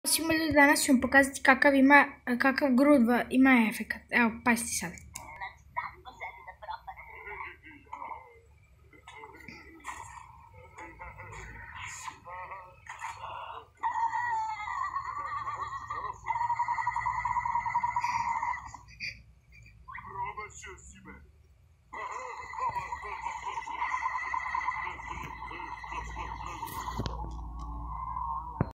Svima ljudi, danas ću vam pokazati kakav grudva ima efekat. Evo, pazite sad.